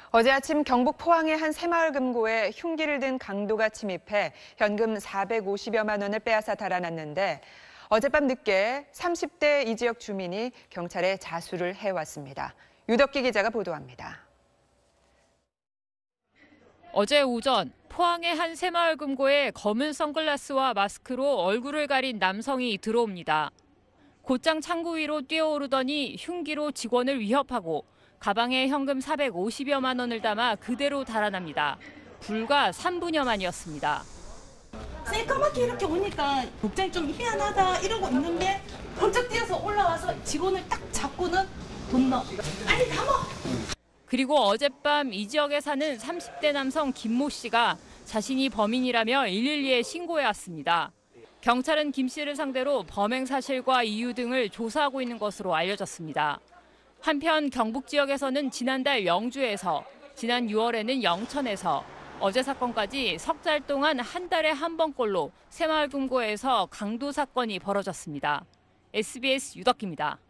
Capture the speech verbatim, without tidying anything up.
어제 아침 경북 포항의 한 새마을 금고에 흉기를 든 강도가 침입해 현금 사백오십여만 원을 빼앗아 달아났는데 어젯밤 늦게 삼십 대 이 지역 주민이 경찰에 자수를 해왔습니다. 유덕기 기자가 보도합니다. 어제 오전 포항의 한 새마을 금고에 검은 선글라스와 마스크로 얼굴을 가린 남성이 들어옵니다. 곧장 창구 위로 뛰어오르더니 흉기로 직원을 위협하고 가방에 현금 사백오십여만 원을 담아 그대로 달아납니다. 불과 삼 분여 만이었습니다. 새까맣게 이렇게 오니까 복장이 좀 희한하다 이러고 있는데 번쩍 뛰어서 올라와서 직원을 딱 잡고는 돈 넣어. 빨리 감어! 그리고 어젯밤 이 지역에 사는 삼십 대 남성 김모 씨가 자신이 범인이라며 일일이에 신고해왔습니다. 경찰은 김 씨를 상대로 범행 사실과 이유 등을 조사하고 있는 것으로 알려졌습니다. 한편 경북 지역에서는 지난달 영주에서, 지난 유월에는 영천에서, 어제 사건까지 석 달 동안 한 달에 한 번꼴로 새마을 금고에서 강도 사건이 벌어졌습니다. 에스비에스 유덕기입니다.